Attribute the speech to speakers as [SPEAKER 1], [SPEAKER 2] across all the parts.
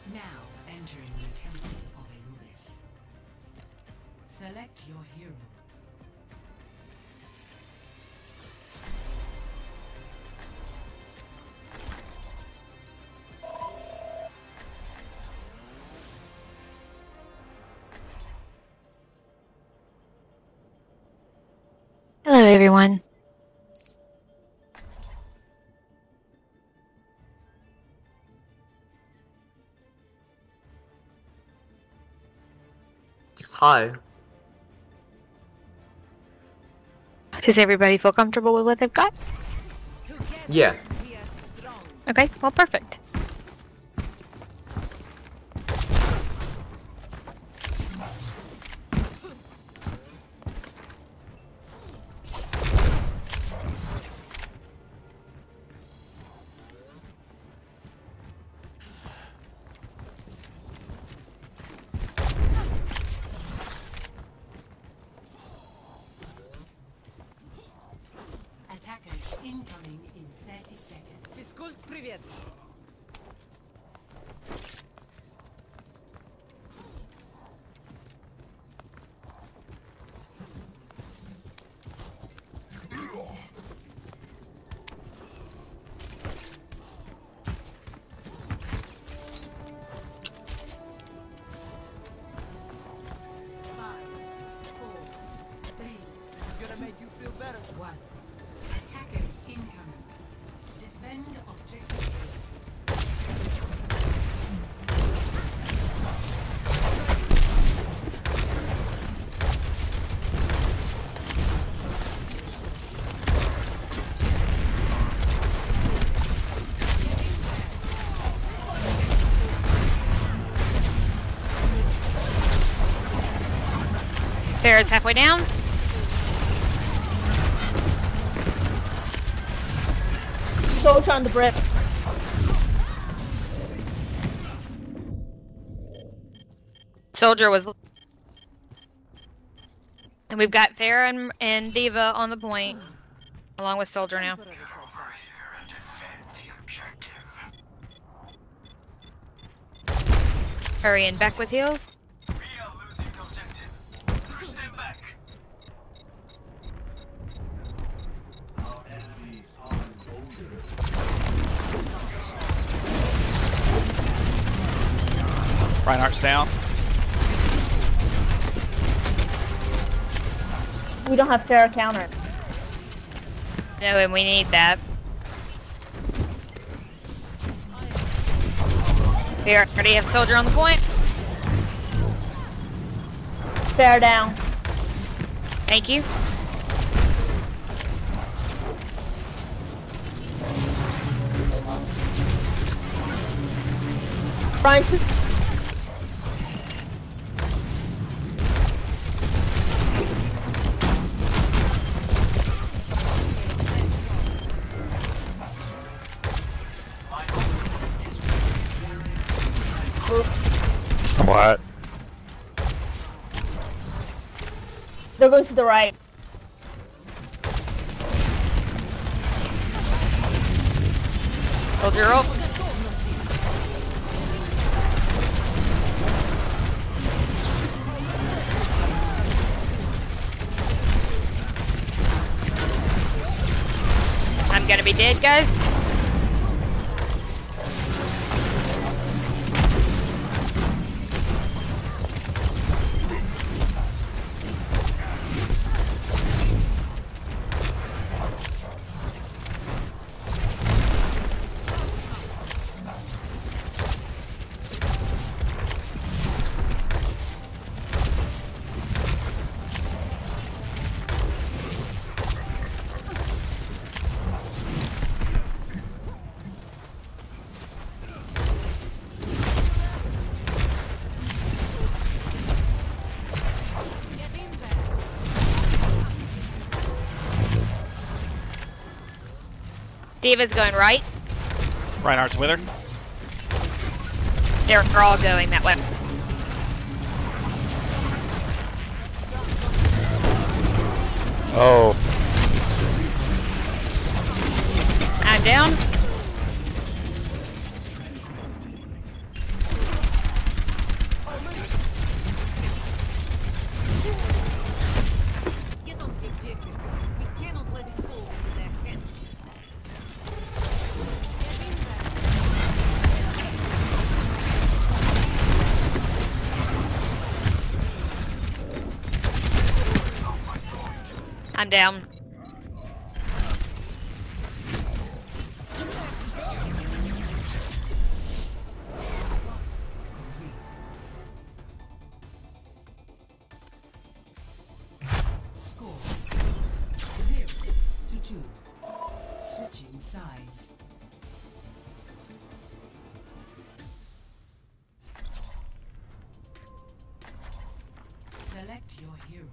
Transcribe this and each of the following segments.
[SPEAKER 1] Now entering the temple of Anubis. Select your hero.
[SPEAKER 2] Hello, everyone.
[SPEAKER 3] Hi.
[SPEAKER 2] Does everybody feel comfortable with what they've got?
[SPEAKER 3] Yeah.
[SPEAKER 2] Okay, well, perfect.
[SPEAKER 1] Attackers incoming in 30 seconds.
[SPEAKER 4] Физкульт, привет!
[SPEAKER 1] One. Attackers incoming. Defend objective
[SPEAKER 2] Barrett's halfway down.
[SPEAKER 5] Soldier on the brick.
[SPEAKER 2] Soldier was... And we've got Farah and Diva on the point, along with Soldier now. Hurry and back with heals.
[SPEAKER 6] Reinhardt's down.
[SPEAKER 5] We don't have fair counter.
[SPEAKER 2] No, and we need that. We already have Soldier on the point.
[SPEAKER 5] Fair down.
[SPEAKER 2] Thank you.
[SPEAKER 5] Brian,
[SPEAKER 6] What?
[SPEAKER 5] they're going to the right.
[SPEAKER 2] Soldier up. I'm gonna be dead, guys. Diva's going right.
[SPEAKER 6] Reinhardt's with her.
[SPEAKER 2] They're all going that way.
[SPEAKER 6] Oh.
[SPEAKER 2] I'm down. I'm down.
[SPEAKER 1] Score 0-2. Switching sides. Select your hero.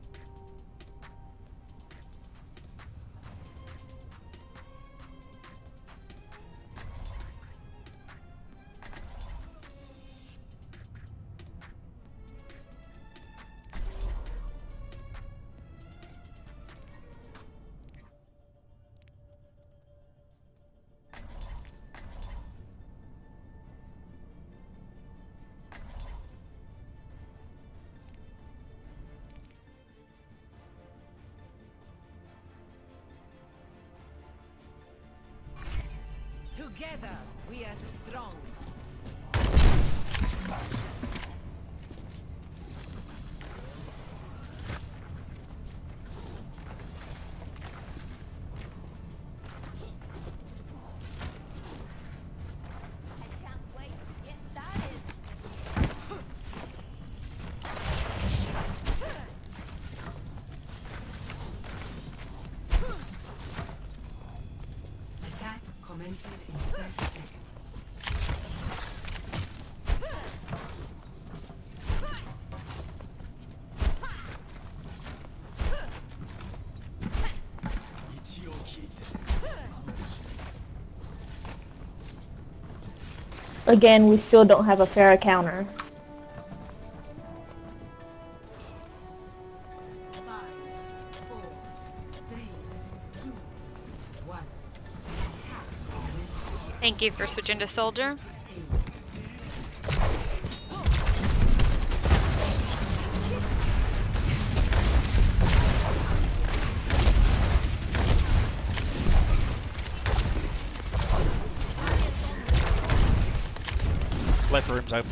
[SPEAKER 4] Together, we are strong.
[SPEAKER 1] Attack commences in 30 seconds.
[SPEAKER 5] Again, we still don't have a Pharah counter.
[SPEAKER 1] 5, 4, 3, 2, 1. Attack commences.
[SPEAKER 2] Thank you for switching to soldier.
[SPEAKER 6] Left room's open.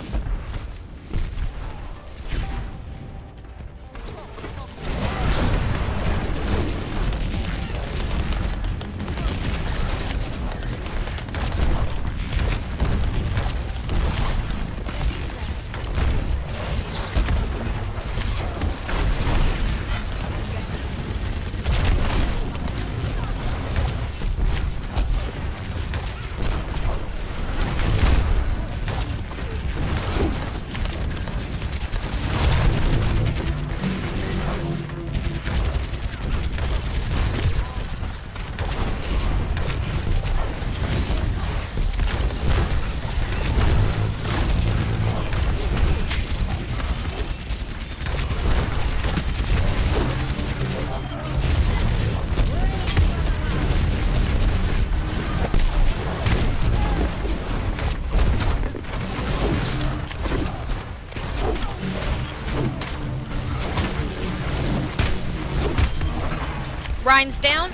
[SPEAKER 2] Ryan's down.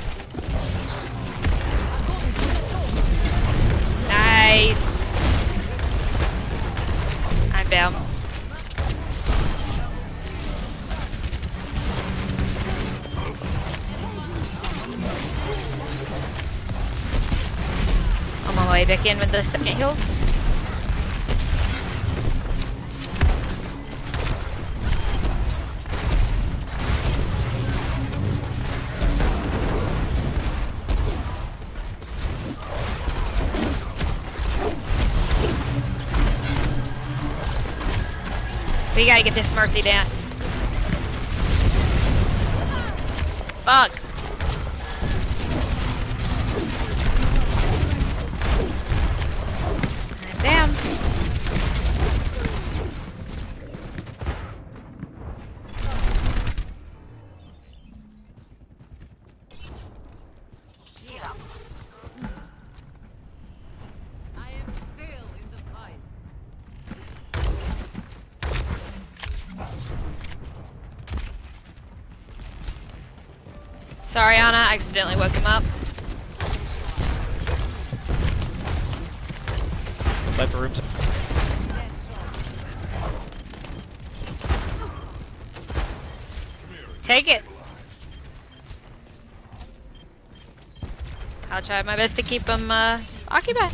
[SPEAKER 2] Nice. I'm down. On my way back in with the second heals. We gotta get this Mercy down. Fuck. I'm down.
[SPEAKER 4] I am still in the fight.
[SPEAKER 2] Sorry, Anna, I accidentally woke him up.
[SPEAKER 6] Left room's open.
[SPEAKER 2] Take it. I'll try my best to keep them occupied.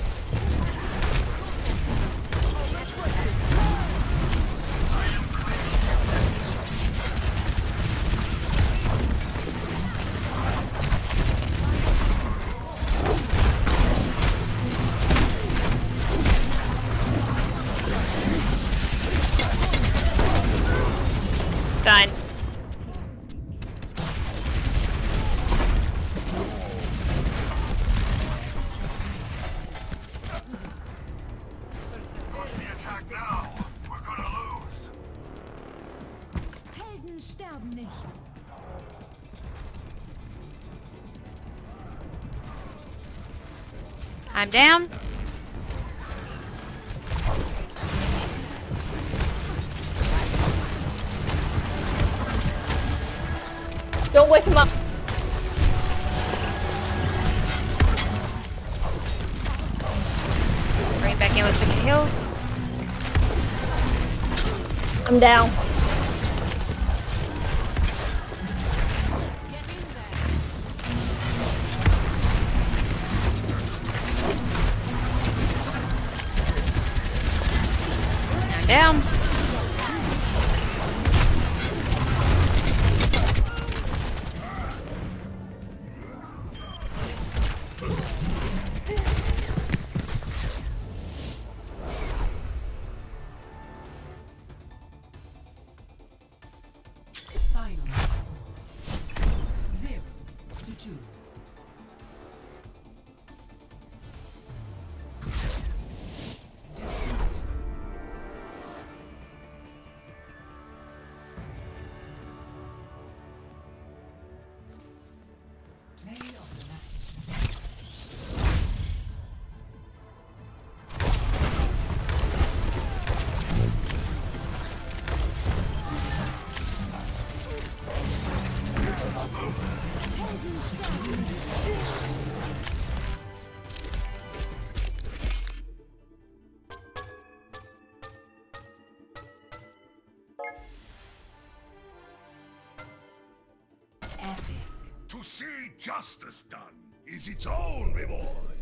[SPEAKER 2] Done.
[SPEAKER 4] Helden sterben nicht.
[SPEAKER 2] I'm down.
[SPEAKER 5] Don't wake him up.
[SPEAKER 2] Bring it back in with some heals.
[SPEAKER 5] I'm down.
[SPEAKER 2] I'm down.
[SPEAKER 1] Finals. 0-2. Play of the match. Epic.
[SPEAKER 7] To see justice done is its own reward.